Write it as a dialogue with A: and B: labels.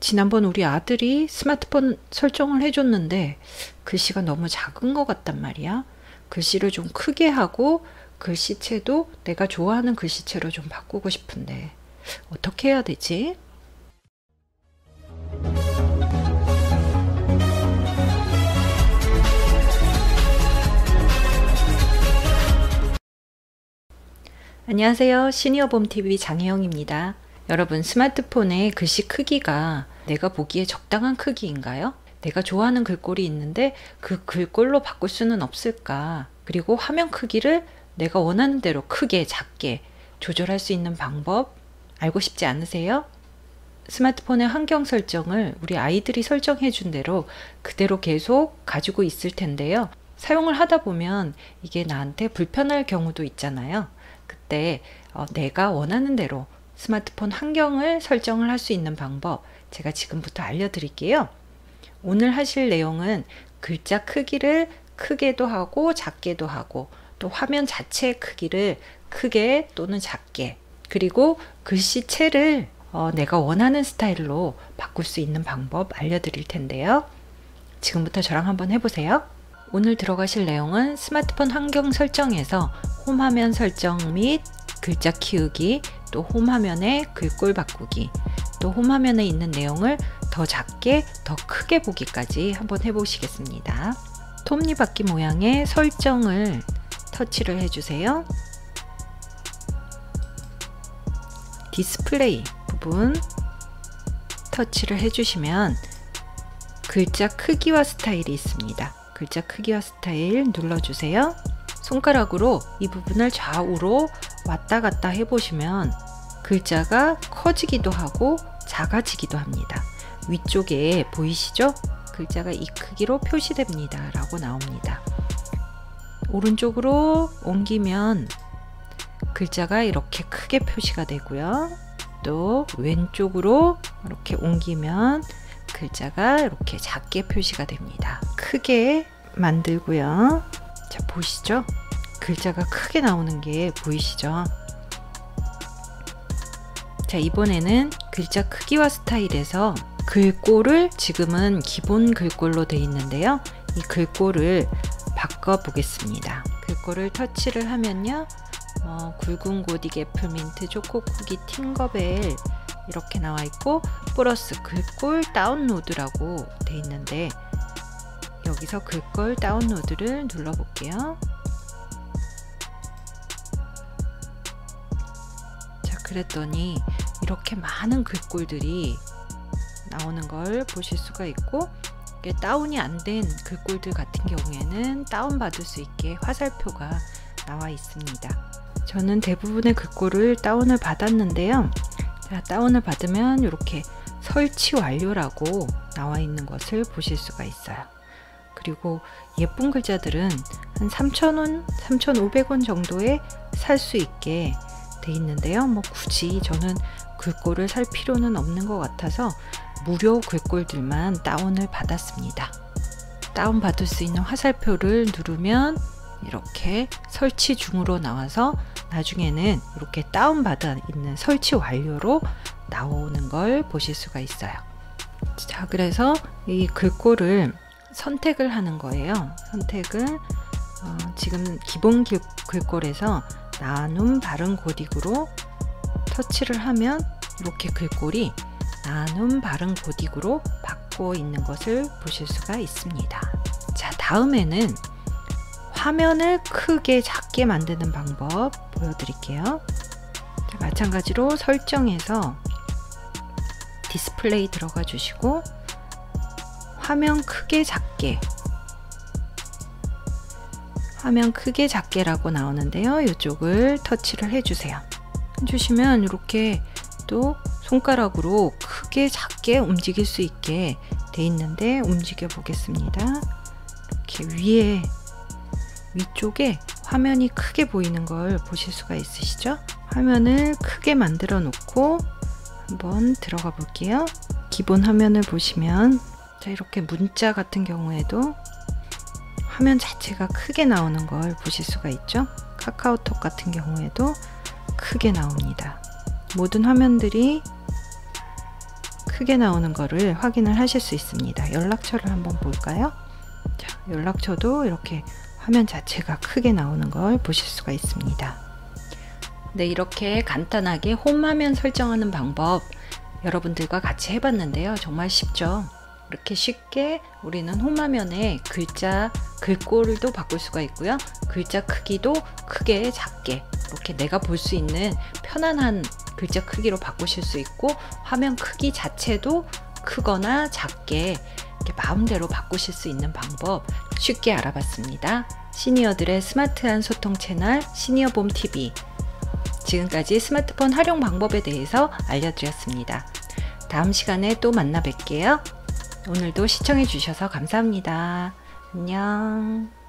A: 지난번 우리 아들이 스마트폰 설정을 해줬는데 글씨가 너무 작은 것 같단 말이야. 글씨를 좀 크게 하고 글씨체도 내가 좋아하는 글씨체로 좀 바꾸고 싶은데 어떻게 해야 되지? 안녕하세요. 시니어봄TV 장혜영입니다. 여러분, 스마트폰의 글씨 크기가 내가 보기에 적당한 크기인가요? 내가 좋아하는 글꼴이 있는데 그 글꼴로 바꿀 수는 없을까? 그리고 화면 크기를 내가 원하는 대로 크게, 작게 조절할 수 있는 방법 알고 싶지 않으세요? 스마트폰의 환경 설정을 우리 아이들이 설정해 준 대로 그대로 계속 가지고 있을 텐데요. 사용을 하다 보면 이게 나한테 불편할 경우도 있잖아요. 그때 내가 원하는 대로 스마트폰 환경을 설정을 할 수 있는 방법 제가 지금부터 알려드릴게요. 오늘 하실 내용은 글자 크기를 크게도 하고 작게도 하고 또 화면 자체의 크기를 크게 또는 작게 그리고 글씨체를 내가 원하는 스타일로 바꿀 수 있는 방법 알려드릴 텐데요. 지금부터 저랑 한번 해보세요. 오늘 들어가실 내용은 스마트폰 환경 설정에서 홈화면 설정 및 글자 키우기, 또 홈화면의 글꼴 바꾸기, 또 홈화면에 있는 내용을 더 작게, 더 크게 보기까지 한번 해보시겠습니다. 톱니바퀴 모양의 설정을 터치를 해주세요. 디스플레이 부분 터치를 해주시면 글자 크기와 스타일이 있습니다. 글자 크기와 스타일 눌러주세요. 손가락으로 이 부분을 좌우로 왔다 갔다 해보시면 글자가 커지기도 하고 작아지기도 합니다. 위쪽에 보이시죠? 글자가 이 크기로 표시됩니다 라고 나옵니다. 오른쪽으로 옮기면 글자가 이렇게 크게 표시가 되고요. 또 왼쪽으로 이렇게 옮기면 글자가 이렇게 작게 표시가 됩니다. 크게 만들고요. 자, 보시죠? 글자가 크게 나오는 게 보이시죠? 자, 이번에는 글자 크기와 스타일에서 글꼴을 지금은 기본 글꼴로 되어 있는데요. 이 글꼴을 바꿔 보겠습니다. 글꼴을 터치를 하면요. 굵은 고딕 애플민트 초코쿠키 팅거벨 이렇게 나와 있고 플러스 글꼴 다운로드라고 되어 있는데 여기서 글꼴 다운로드를 눌러 볼게요. 자, 그랬더니 이렇게 많은 글꼴들이 나오는 걸 보실 수가 있고 이게 다운이 안 된 글꼴들 같은 경우에는 다운 받을 수 있게 화살표가 나와 있습니다. 저는 대부분의 글꼴을 다운을 받았는데요. 자, 다운을 받으면 이렇게 설치 완료라고 나와 있는 것을 보실 수가 있어요. 그리고 예쁜 글자들은 한 3,000원, 3,500원 정도에 살 수 있게 돼 있는데요. 뭐 굳이 저는 글꼴을 살 필요는 없는 것 같아서 무료 글꼴들만 다운을 받았습니다. 다운 받을 수 있는 화살표를 누르면 이렇게 설치 중으로 나와서 나중에는 이렇게 다운 받아 있는 설치 완료로 나오는 걸 보실 수가 있어요. 자, 그래서 이 글꼴을 선택을 하는 거예요. 선택을 지금 기본 글꼴에서 나눔 바른 고딕으로 터치를 하면 이렇게 글꼴이 나눔 바른 고딕으로 바뀌어 있는 것을 보실 수가 있습니다. 자, 다음에는 화면을 크게 작게 만드는 방법 보여드릴게요. 자, 마찬가지로 설정에서 디스플레이 들어가 주시고 화면 크게 작게 화면 크게 작게라고 나오는데요. 이쪽을 터치를 해주세요. 해주시면 이렇게 또 손가락으로 크게 작게 움직일 수 있게 돼 있는데 움직여 보겠습니다. 이렇게 위쪽에 화면이 크게 보이는 걸 보실 수가 있으시죠? 화면을 크게 만들어 놓고 한번 들어가 볼게요. 기본 화면을 보시면 자, 이렇게 문자 같은 경우에도 화면 자체가 크게 나오는 걸 보실 수가 있죠. 카카오톡 같은 경우에도 크게 나옵니다. 모든 화면들이 크게 나오는 거를 확인을 하실 수 있습니다. 연락처를 한번 볼까요? 자, 연락처도 이렇게 화면 자체가 크게 나오는 걸 보실 수가 있습니다. 네, 이렇게 간단하게 홈 화면 설정하는 방법 여러분들과 같이 해봤는데요. 정말 쉽죠? 이렇게 쉽게 우리는 홈 화면에 글자, 글꼴도 바꿀 수가 있고요. 글자 크기도 크게, 작게 이렇게 내가 볼 수 있는 편안한 글자 크기로 바꾸실 수 있고, 화면 크기 자체도 크거나 작게 이렇게 마음대로 바꾸실 수 있는 방법 쉽게 알아봤습니다. 시니어들의 스마트한 소통 채널 시니어봄TV, 지금까지 스마트폰 활용 방법에 대해서 알려드렸습니다. 다음 시간에 또 만나 뵐게요. 오늘도 시청해 주셔서 감사합니다. 안녕.